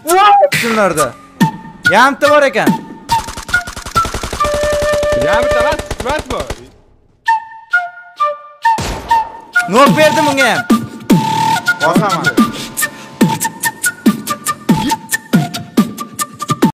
Shunlarda. Yarimta bor ekan. Yarimta emas bu. Nok berdim unga ham. Bosaman.